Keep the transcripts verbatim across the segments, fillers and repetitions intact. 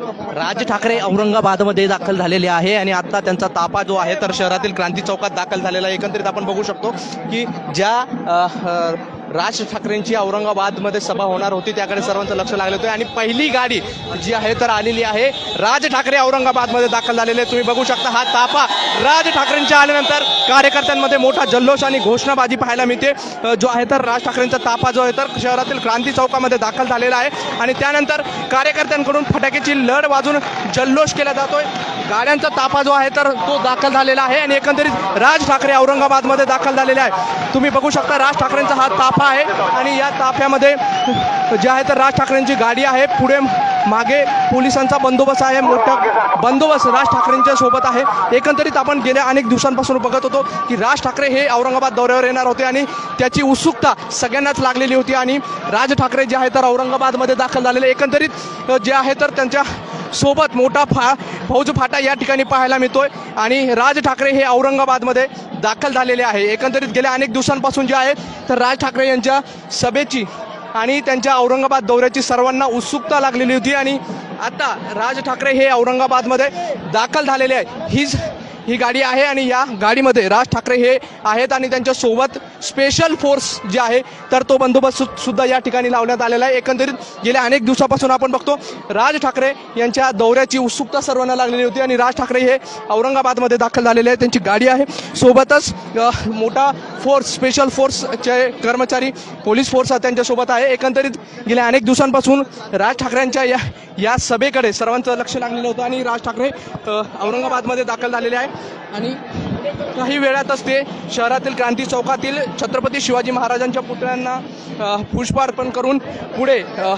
राज ठाकरे औरंगाबादमध्ये दाखल झालेले आहे आणि आता त्यांचा ताफा जो आहे तर शहरातील क्रांती चौकात दाखल झालेला आहे। एकंदरीत आपण बघू शकतो की ज्या राज ठाकरेंची औरंगाबादमध्ये सभा होणार होती त्याकडे सर्वांचं लक्ष लागलं होतं आणि पहिली गाडी जी आहे तर आलेली आहे। राज ठाकरे औरंगाबादमध्ये दाखल झालेले तुम्ही बघू शकता। हा ताफा राज ठाकरेंच्या आल्यानंतर कार्यकर्त्यांमध्ये मोठा जल्लोष आणि घोषणाबाजी पाहायला मिळते जो आहे तर राज ठाकरेंचा ताफा जो आहे तर शहरातील क्रांती चौकामध्ये दाखल झालेला आहे आणि त्यानंतर कार्यकर्त्यांकडून फटाक्याची लढ वाजून जल्लोष केला जातोय। गाड्यांचा ताफा जो आहे तर तो दाखल झालेला आहे आणि एकंदरीत राज ठाकरे औरंगाबादमध्ये दाखल झालेले आहे। तुम्ही बघू शकता राज ठाकरेंचा हा ताफा आहे आणि या ताफ्यामध्ये जे आहे तर राज ठाकरेंची गाडी आहे। पुढे मागे पोलिसांचा बंदोबस्त आहे, मोठा बंदोबस्त राज ठाकरेंच्या सोबत आहे। एकंदरीत आपण गेल्या अनेक दिवसांपासून बघत होतो की राज ठाकरे हे औरंगाबाद दौऱ्यावर येणार होते आणि त्याची उत्सुकता सगळ्यांनाच लागलेली होती आणि राज ठाकरे जे आहे तर औरंगाबादमध्ये दाखल झालेले एकंदरीत जे आहे तर त्यांच्या सोबत मोठा फा फौज फाटा या ठिकाणी पाहायला मिळतोय आणि राज ठाकरे हे औरंगाबादमध्ये दाखल झालेले आहे। एकंदरीत गेल्या अनेक दिवसांपासून जे आहे तर राज ठाकरे यांच्या सभेची आणि त्यांच्या औरंगाबाद दौऱ्याची सर्वांना उत्सुकता लागलेली होती आणि आता राज ठाकरे हे औरंगाबादमध्ये दाखल झालेले आहे। हीच ही गाडी आहे आणि या गाडीमध्ये राज ठाकरे हे आहेत आणि त्यांच्या सोबत स्पेशल फोर्स जे आहे तर तो बंदोबस्त सुद्धा या ठिकाणी लावण्यात आलेला आहे। एकंदरीत गेल्या अनेक दिवसापासून आपण बघतो राज ठाकरे यांच्या दौऱ्याची उत्सुकता सर्वांना लागलेली होती आणि राज ठाकरे हे औरंगाबादमध्ये दाखल झालेले आहेत। त्यांची गाडी आहे, सोबतच मोठा फोर्स स्पेशल फोर्सचे कर्मचारी पोलीस फोर्स त्यांच्यासोबत आहे। एकंदरीत गेल्या अनेक दिवसांपासून राज ठाकरेंच्या या या सभेकडे सर्वांचं लक्ष लागलेलं होतं आणि राज ठाकरे औरंगाबादमध्ये दाखल झालेले आहे आणि काही वेळातच ते शहरातील क्रांती चौकातील छत्रपती शिवाजी महाराजांच्या पुतळ्यांना पुष्पार्पण करून पुढे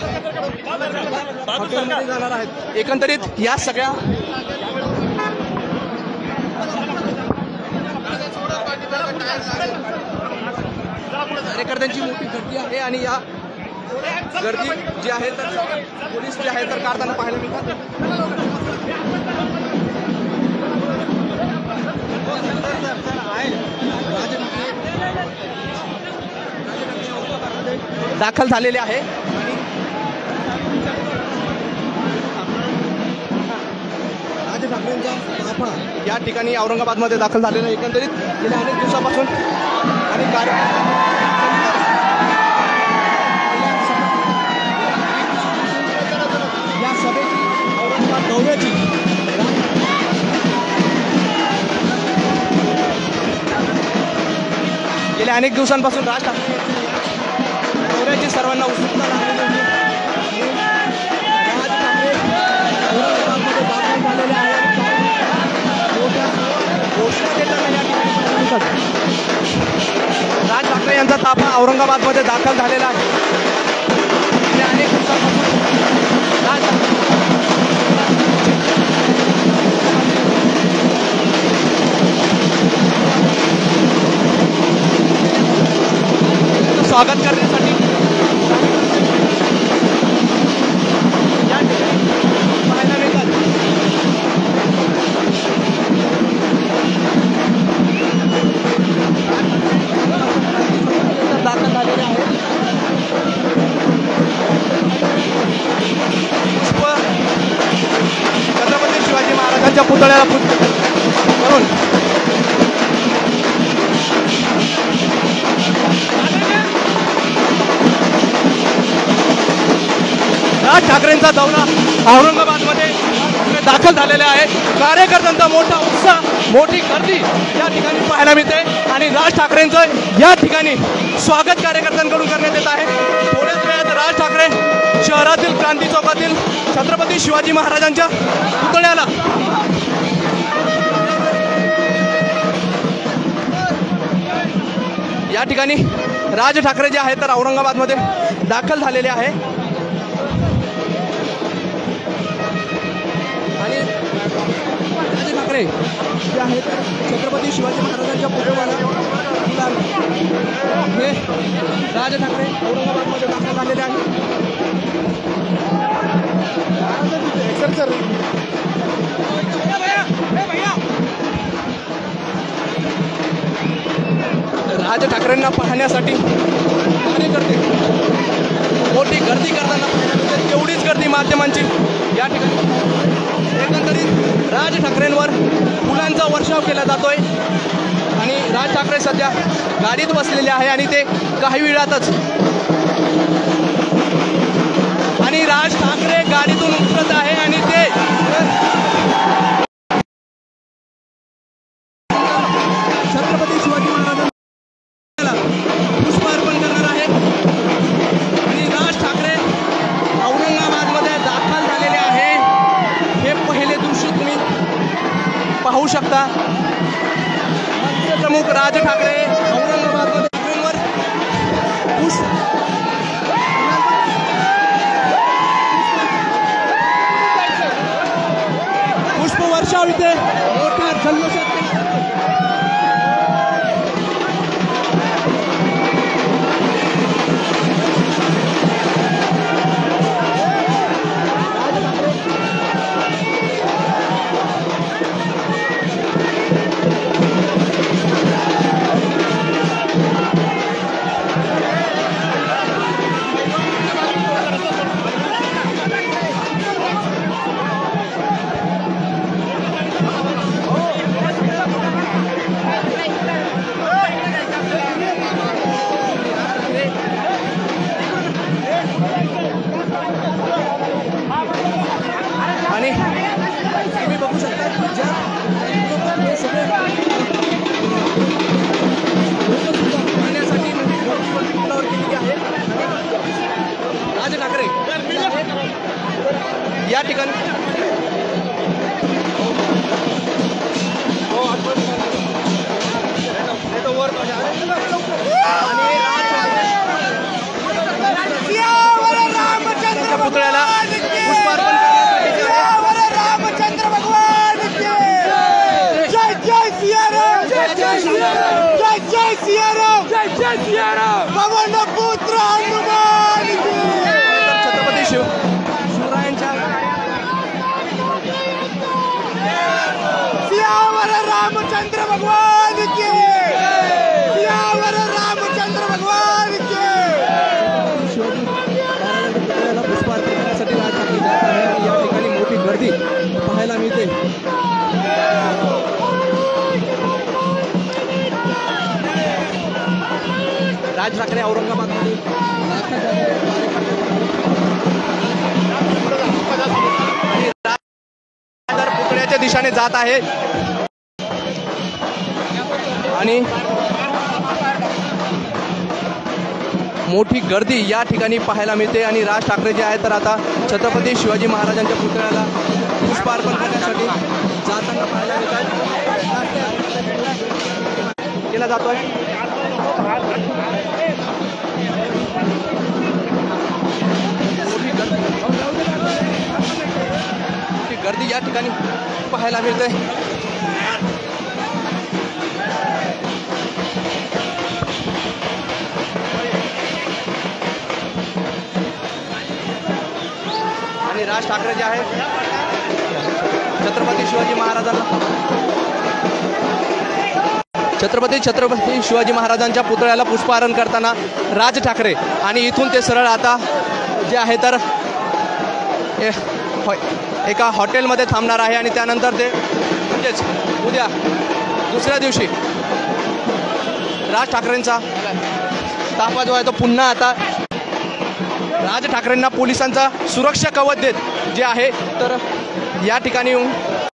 हॉटेलमध्ये जाणार आहेत। एकंदरीत या सगळ्या कार्यकर्त्यांची मोठी गर्दी आहे आणि या गर्दी जी आहे तर पोलीस जे आहे तर काढताना पाहायला मिळतात। दाखल झालेले आहे राज ठाकरेंचा ताफा या ठिकाणी औरंगाबादमध्ये दाखल झालेला आहे। एकंदरीत गेल्या अनेक दिवसापासून आणि या सभेची औरंगाबाद दौऱ्याची गेल्या अनेक दिवसांपासून राज ठाकरे दौऱ्याची सर्वांना उत्सुकता लागलेली होती। राज ठाकरे औरंगाबादमध्ये दाखल झालेले आहेत। मोठ्या घोषणा देताना या ठिकाणी राज ठाकरे यांचा ताफा औरंगाबादमध्ये दाखल झालेला आहे। गेल्या अनेक दिवसांपासून राज स्वागत करण्यासाठी या ठिकाणी पाहायला मिळतात। दाखल झालेले आहेत। पुष्प छत्रपती शिवाजी महाराजांच्या पुतळ्याला पुष्प करून राज ठाकरेंचा दौरा औरंगाबादमध्ये दाखल झालेला आहे। कार्यकर्त्यांचा मोठा उत्साह, मोठी गर्दी या ठिकाणी पाहायला मिळते आणि राज ठाकरेंचं या ठिकाणी स्वागत कार्यकर्त्यांकडून करण्यात येत आहे। थोड्याच वेळात राज ठाकरे शहरातील क्रांती चौकातील छत्रपती शिवाजी महाराजांच्या पुतळ्याला या ठिकाणी राज ठाकरे जे आहे तर औरंगाबादमध्ये दाखल झालेले आहे आणि राज ठाकरे जे आहेत छत्रपती शिवाजी महाराजांच्या पुतळ्याला हे राज ठाकरे औरंगाबादमध्ये दाखल झालेले आहे। राज ठाकरेंना पाहण्यासाठी कार्यकर्ते मोठी गर्दी करताना पाहायला मिळते। तेवढीच गर्दी माध्यमांची या ठिकाणी बचाव केला जातोय आणि राज ठाकरे सध्या गाडीत बसलेले आहे आणि ते काही वेळातच आणि राज ठाकरे गाडीतून उतरत आहे आणि ते छत्रपती शिवाजी महाराजांना पुष्पार्पण करणार आहे आणि राज ठाकरे औरंगाबादमध्ये दाखल झालेले आहे। हे पहिले दृश्य तुम्ही पाहू शकता। प्रमुख राज ठाकरे औरंगाबादमध्ये पुष्प वर्षाव इथे मोठ्या जल्लोषात आणि तुम्ही बघू शकता की ज्या हे सगळे पाहण्यासाठी पुलावर केलेली आहे। राज ठाकरे या ठिकाणी आणि पुतळ्याला पुष्पार्पण रामचंद्र भगवान की जय जय सिया राम जय जय सिया राम जय जय सिया राम जय जय सिया राम पवन पुत्र हनुमान की छत्रपती शिव शिवरायांच्या सियावर रामचंद्र भगवान की सियावर रामचंद्र भगवान की पुष्पार्पण करण्यासाठी राज ठाकरे जात आहे आणि या ठिकाणी मोठी गर्दी पाहायला मिळते। राज ठाकरे औरंगाबादमध्ये पुतळ्याच्या दिशेने जात आहे आणि मोठी गर्दी या ठिकाणी पाहायला मिळते आणि राज ठाकरे जे आहे तर आता छत्रपती शिवाजी महाराजांच्या पुतळ्याला पुष्पार्पण करण्यासाठी जाताना पाहायला मिळतात केला जातोय। मोठी गर्दी मोठी गर्दी या ठिकाणी पाहायला मिळते। आणि राज ठाकरे जे आहे छत्रपती शिवाजी महाराजांना छत्रपती छत्रपती शिवाजी महाराजांच्या पुतळ्याला पुष्पहार करताना राज ठाकरे आणि इथून ते सरळ आता जे आहे तर एका हॉटेलमध्ये थांबणार आहे आणि त्यानंतर ते म्हणजेच उद्या दुसऱ्या दिवशी राज ठाकरेंचा ताफा जो आहे तो पुन्हा आता राज ठाकरेंना पोलिसांचा सुरक्षा कवच देत जे आहे तर या ठिकाणी